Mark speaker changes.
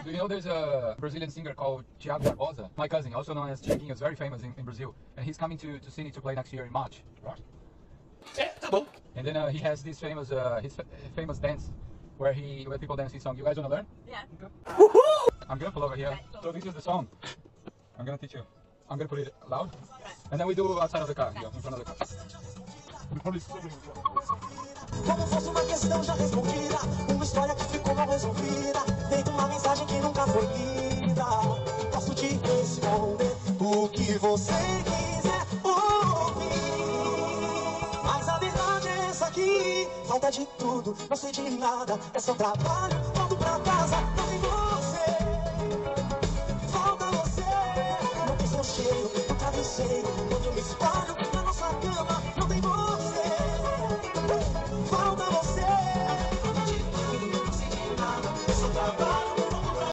Speaker 1: Do you know there's a Brazilian singer called Thiaguinho, my cousin, also known as Thiaguinho, is very famous in Brazil, and he's coming to Ensinei to play next year in March. And then he has this famous famous dance where people dance his song. You guys wanna learn?
Speaker 2: Yeah.
Speaker 1: Okay. I'm gonna pull over here. So this is the song. I'm gonna teach you. I'm gonna put it loud, and then we do outside of the car, here, in front of the car.
Speaker 3: Como fosse uma questão já respondida, uma história que ficou mal resolvida, feito uma mensagem que nunca foi lida. Posso te responder o que você quiser ouvir, mas a verdade é essa aqui. Falta de tudo, não sei de nada, é só trabalho, volto pra casa.